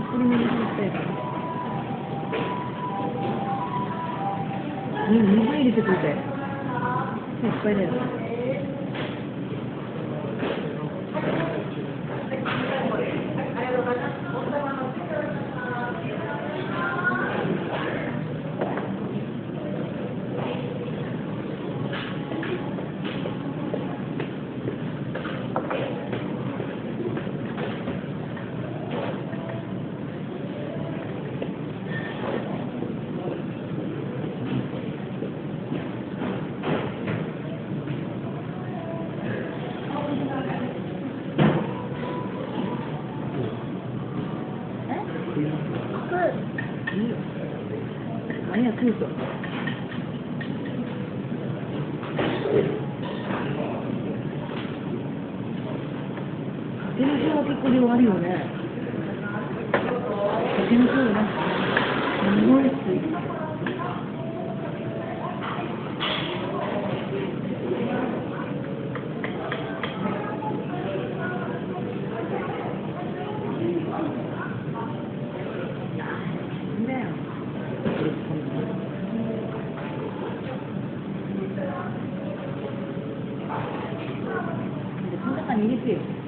プリメに入って水入れてくれていっぱいだよ。아니야, 틀렸어. 텐수가結構量あるよね。텐수ね。すごいつい。この中に入れてよ。